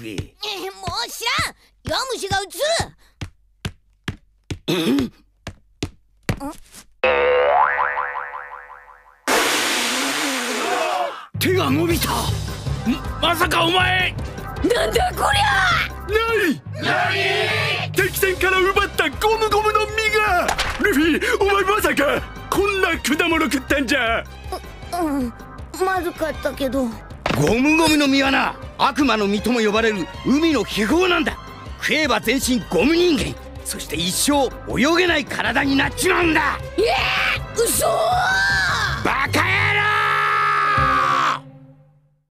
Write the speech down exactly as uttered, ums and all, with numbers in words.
食え。 えもう知らん。弱虫が撃つ。 うん手が伸びた。まさかお前。 なんだこりゃ。 なになに敵戦から奪ったゴムゴムの実が。ルフィ、お前まさかこんな果物食ったんじゃ。 ううんまずかったけど。 ゴムゴムの実はな、悪魔の実とも呼ばれる海の秘宝なんだ。食えば全身ゴム人間、そして一生泳げない体になっちまうんだ。 ええー、嘘ー。 バカ